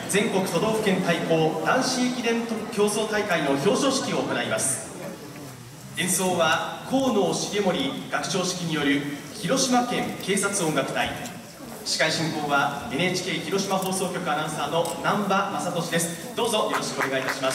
全国都道府県対抗男子駅伝競争大会の表彰式を行います。演奏は河野重盛学長指揮による広島県警察音楽隊。司会進行は NHK 広島放送局アナウンサーの難波雅俊です。どうぞよろしくお願いいたします。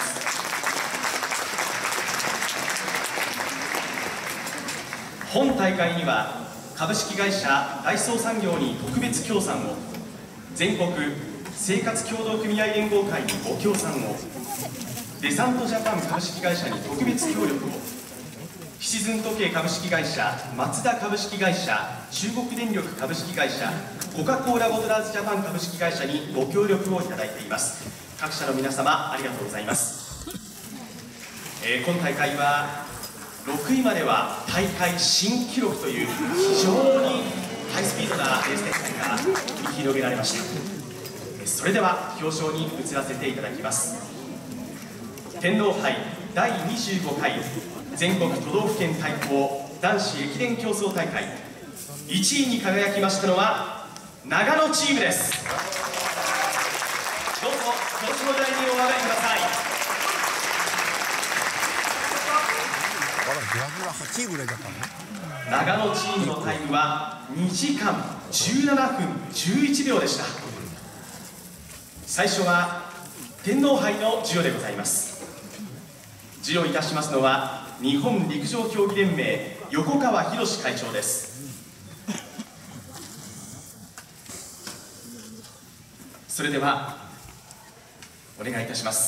本大会には株式会社大創産業に特別協賛を、全国生活協同組合連合会にご協賛を、デサントジャパン株式会社に特別協力を、シチズン時計株式会社、マツダ株式会社、中国電力株式会社、コカ・コーラボトラーズジャパン株式会社にご協力をいただいています。各社の皆様ありがとうございます。今大会は6位までは大会新記録という非常にハイスピードなレース展開が繰り広げられました。それでは表彰に移らせていただきます。天皇杯第25回全国都道府県対抗男子駅伝競争大会、1位に輝きましたのは長野チームです。どうぞ表彰台にお上がりください。 8位ぐらいだったの？ 長野チームのタイムは2時間17分11秒でした。最初は天皇杯の授与でございます。授与いたしますのは日本陸上競技連盟横川博会長です。それではお願いいたします。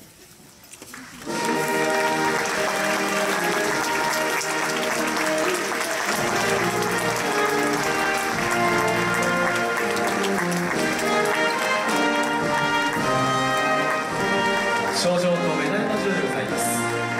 賞状とメダルの授与でございます。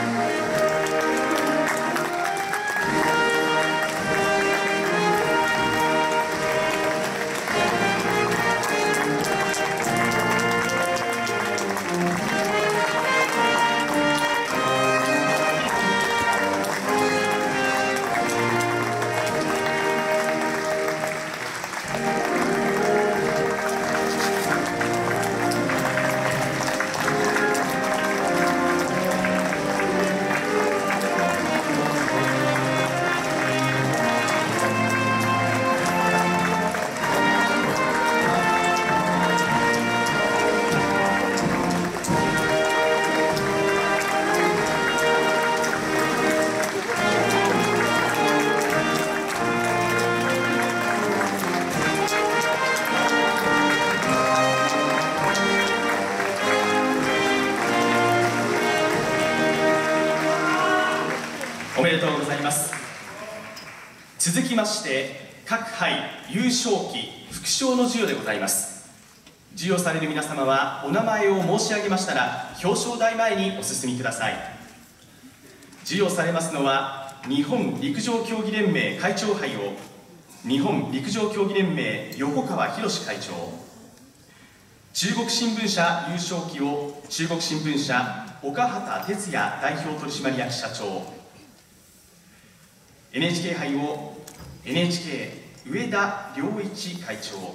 おめでとうございます。続きまして各杯優勝旗副賞の授与でございます。授与される皆様はお名前を申し上げましたら表彰台前にお進みください。授与されますのは日本陸上競技連盟会長杯を日本陸上競技連盟横川博会長、中国新聞社優勝旗を中国新聞社岡畑哲也代表取締役社長、NHK 杯を NHK 上田良一会長、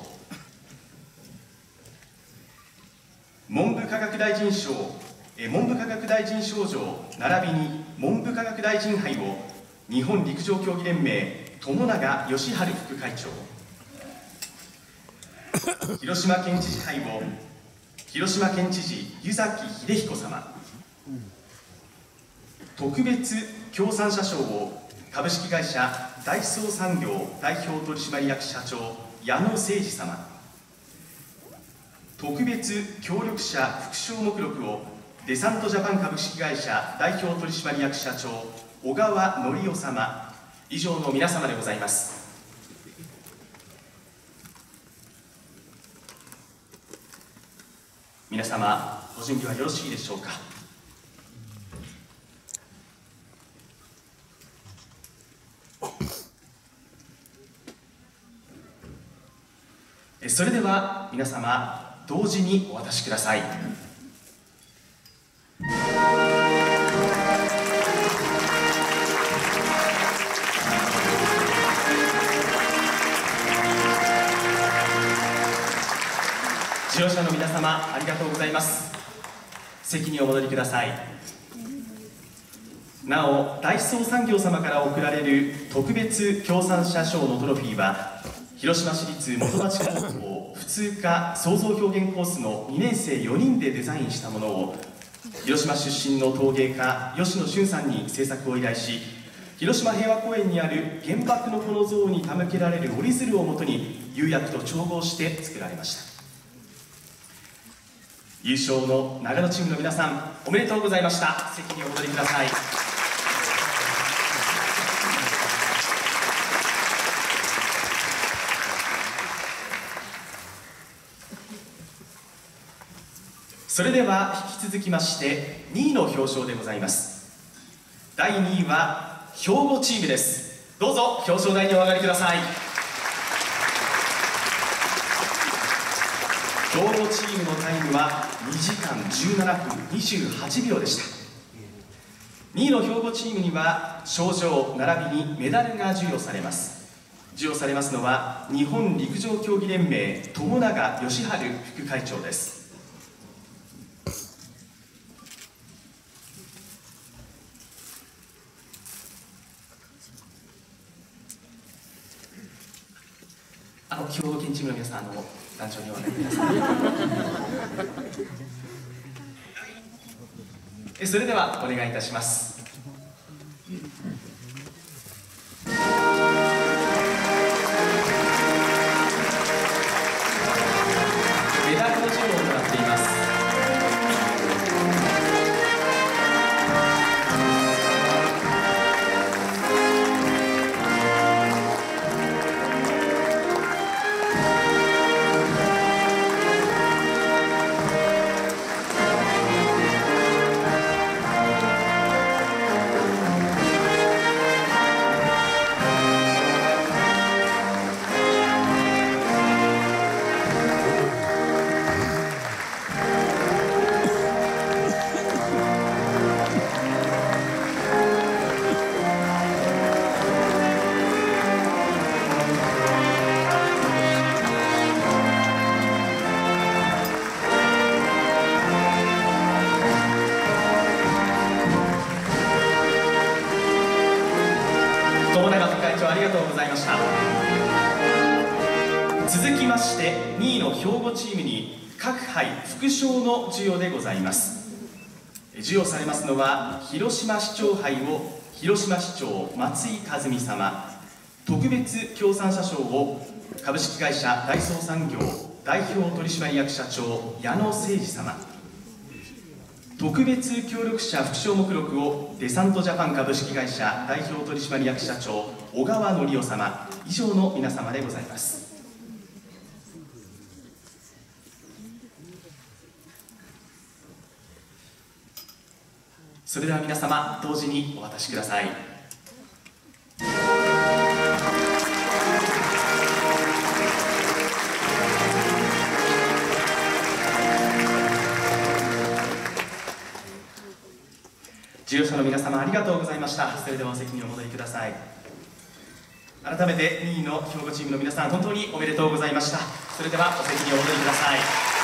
文部科学大臣賞状並びに文部科学大臣杯を日本陸上競技連盟友永義治副会長、広島県知事杯を広島県知事湯崎秀彦様、特別協賛社賞を株式会社大創産業代表取締役社長矢野誠二様、特別協力者副賞目録をデサントジャパン株式会社代表取締役社長小川則夫様、以上の皆様でございます。皆様ご準備はよろしいでしょうか。それでは皆様同時にお渡しください。 受賞者の皆様、ありがとうございます。席にお戻りください。なお、大創産業様から贈られる特別協賛者賞のトロフィーは、広島市立元町高校普通科創造表現コースの2年生4人でデザインしたものを、広島出身の陶芸家吉野俊さんに制作を依頼し、広島平和公園にある原爆の子の像に手向けられる折り鶴をもとに釉薬と調合して作られました。優勝の長野チームの皆さん、おめでとうございました。席にお戻りください。それでは引き続きまして2位の表彰でございます。第2位は兵庫チームです。どうぞ表彰台にお上がりください。兵庫チームのタイムは2時間17分28秒でした。2位の兵庫チームには賞状並びにメダルが授与されます。授与されますのは日本陸上競技連盟友永義治副会長です。兵庫県チームの皆さん、団長にお願いください。それではお願いいたします。メダルの授与を行っています。ありがとうございました。続きまして2位の兵庫チームに各杯副賞の授与でございます。授与されますのは広島市長杯を広島市長松井和美様、特別協賛者賞を株式会社大創産業代表取締役社長矢野誠二様、特別協力者副賞目録をデサントジャパン株式会社代表取締役社長小川則夫様、以上の皆様でございます。それでは皆様同時にお渡しください。受賞者の皆様、ありがとうございました。それではお席にお戻りください。改めて2位の兵庫チームの皆さん、本当におめでとうございました。それではお席にお戻りください。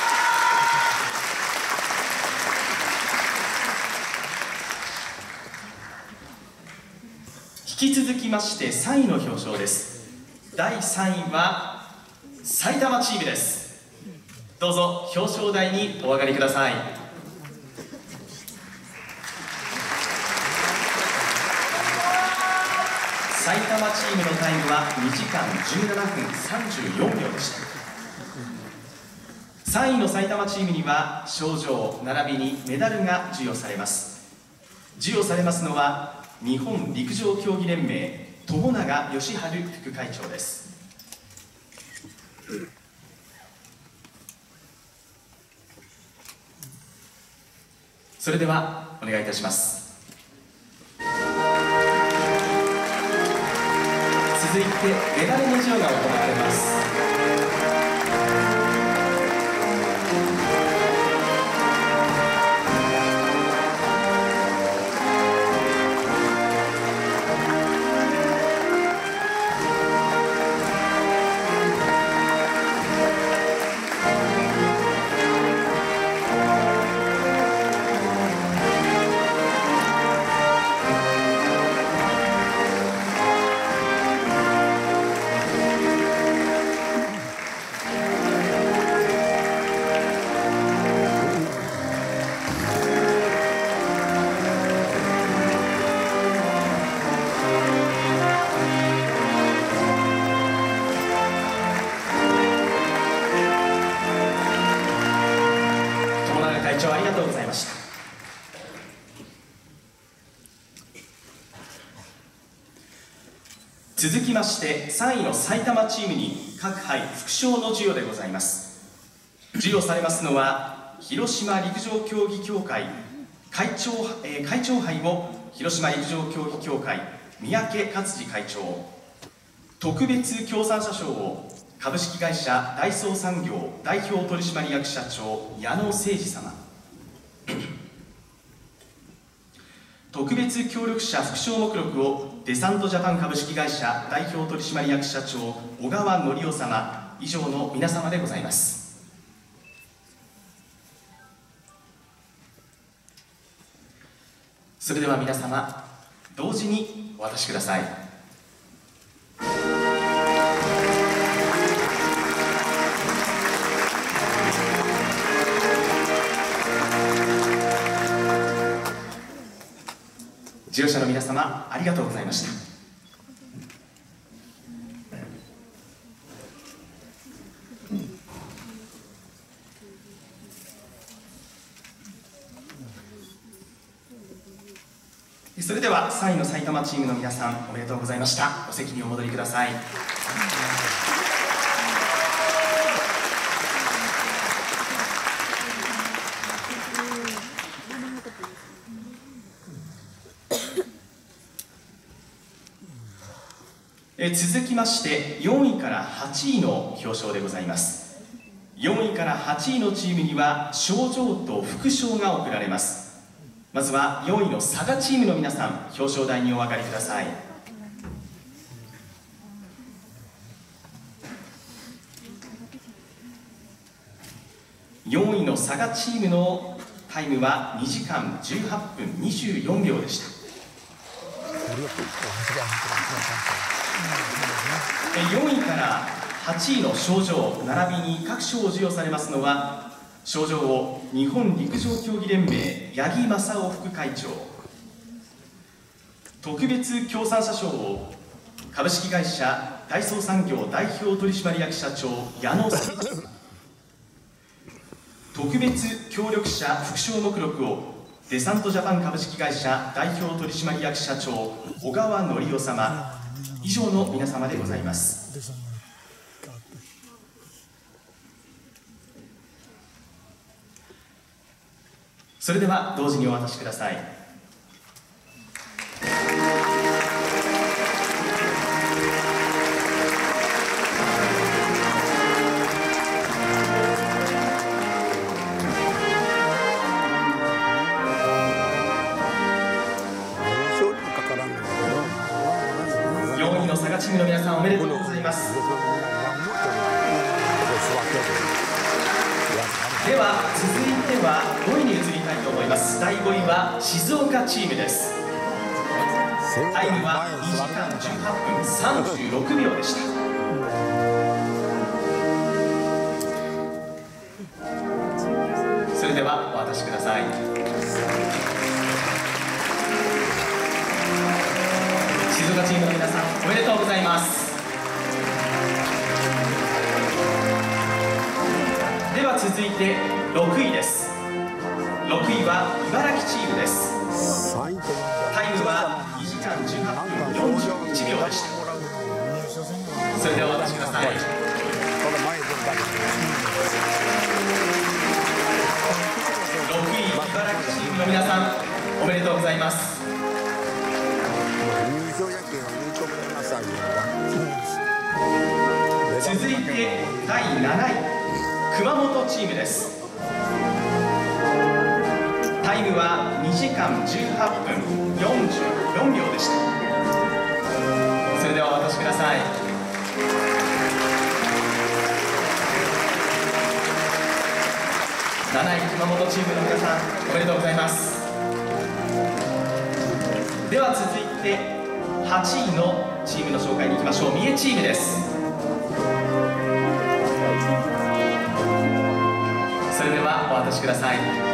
引き続きまして3位の表彰です。第3位は埼玉チームです。どうぞ表彰台にお上がりください。埼玉チームのタイムは2時間17分34秒でした。3位の埼玉チームには賞状並びにメダルが授与されます。授与されますのは日本陸上競技連盟友永義治副会長です。それではお願いいたします。続いてメダルの授与が行われます。 聴ありがとうございました。続きまして3位の埼玉チームに各杯副賞の授与でございます。授与されますのは広島陸上競技協会会長杯を広島陸上競技協会三宅勝次会長、特別協賛社賞を株式会社大創産業代表取締役社長矢野誠二様、特別協力者副賞目録をデサントジャパン株式会社代表取締役社長小川則夫様、以上の皆様でございます。それでは皆様同時にお渡しください。授与者の皆様ありがとうございました。それでは3位の埼玉チームの皆さんおめでとうございました。お席にお戻りください。続きまして4位から8位の表彰でございます。4位から8位のチームには賞状と副賞が贈られます。まずは4位の佐賀チームの皆さん、表彰台にお上がりください。4位の佐賀チームのタイムは2時間18分24秒でした。4位から8位の賞状並びに各賞を授与されますのは、賞状を日本陸上競技連盟八木正夫副会長、特別協賛社賞を株式会社大創産業代表取締役社長矢野誠二様、特別協力者副賞目録をデサントジャパン株式会社代表取締役社長小川則夫様、以上の皆様でございます。それでは同時にお渡しください。4位の佐賀チームの皆さんおめでとうございます。では続いては5位に移りたいと思います。第5位は静岡チームです。タイムは2時間18分36秒でした。それではお渡しください。静岡チームの皆さんおめでとうございます。では続いて6位です。6位は茨城チームです。タイムは2時間18分41秒でした。それではお渡しください。6位茨城チームの皆さんおめでとうございます。続いて第7位熊本チームです。タイムは2時間18分44秒でした。それではお渡しください。7位熊本チームの皆さんおめでとうございます。では続いて8位のチームの紹介に行きましょう。三重チームです。それではお渡しください。